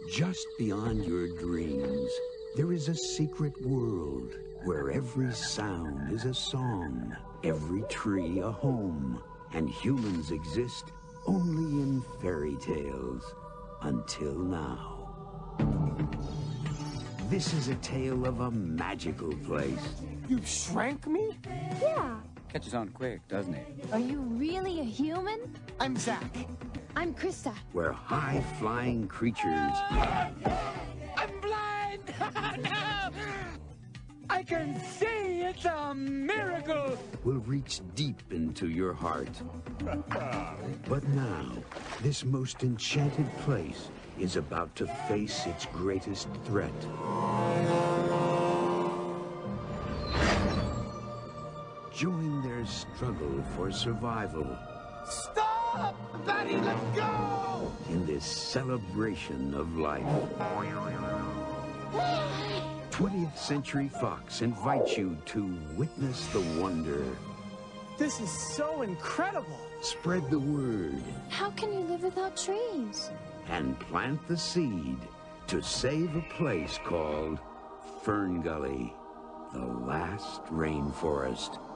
Just beyond your dreams, there is a secret world where every sound is a song, every tree a home, and humans exist only in fairy tales until now. This is a tale of a magical place. You shrank me? Yeah. Catches on quick, doesn't it? Are you really a human? I'm Zach. I'm Krista. Where high-flying creatures... I'm blind! No! I can see! It's a miracle! will reach deep into your heart. But now, this most enchanted place is about to face its greatest threat. Join their struggle for survival. Stop! Betty, let's go! In this celebration of life. 20th Century Fox invites you to witness the wonder. This is so incredible! Spread the word How can you live without trees? and plant the seed to save a place called FernGully, the last rainforest.